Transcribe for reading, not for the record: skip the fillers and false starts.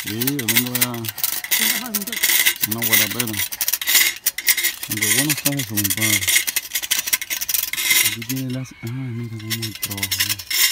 Sí, yo tengo ya una guarapera. Aunque bueno está eso, compadre. Aquí tiene las... Ah, mira cómo hay trabajo, ¿no?